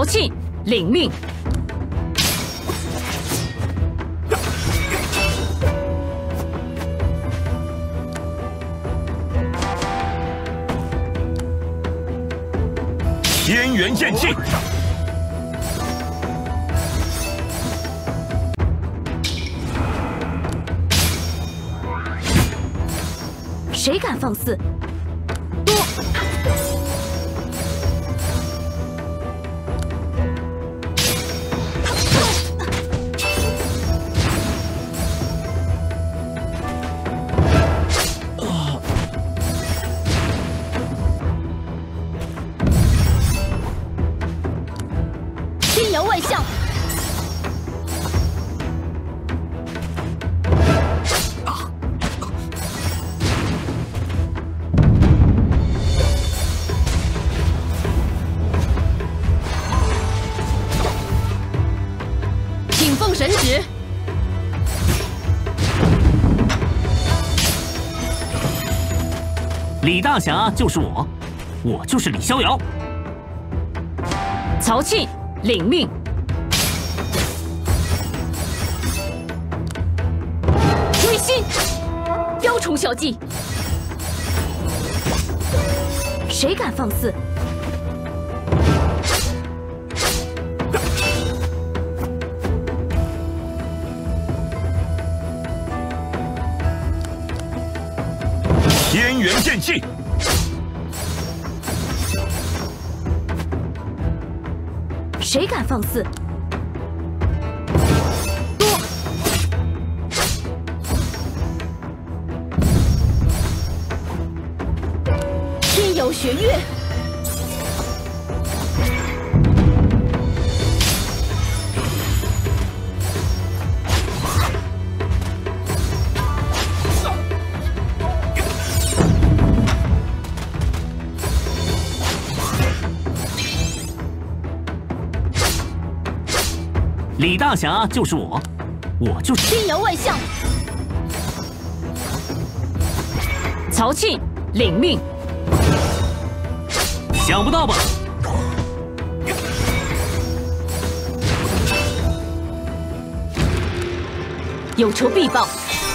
庆领命。 天元剑气。 谁敢放肆？天摇万象。 奉神旨， 李大侠就是我，我就是李逍遥。 曹庆领命。追星，雕虫小技，谁敢放肆？ 天元剑气， 谁敢放肆？天瑶玄月， 李大侠就是我，我就是天摇万象。曹庆领命。 想不到吧？ 有仇必报。